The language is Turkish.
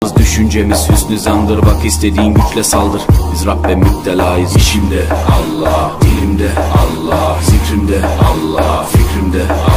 Düşüncemiz hüsnü zandır, bak istediğin güçle saldır. Biz Rabbe müptelayız. İşimde Allah, dilimde Allah, zikrimde Allah, fikrimde Allah.